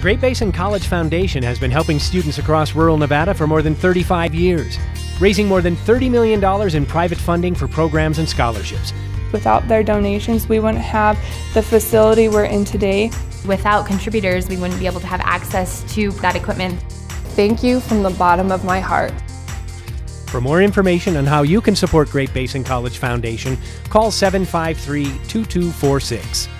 Great Basin College Foundation has been helping students across rural Nevada for more than 35 years, raising more than $30 million in private funding for programs and scholarships. Without their donations, we wouldn't have the facility we're in today. Without contributors, we wouldn't be able to have access to that equipment. Thank you from the bottom of my heart. For more information on how you can support Great Basin College Foundation, call 753-2246.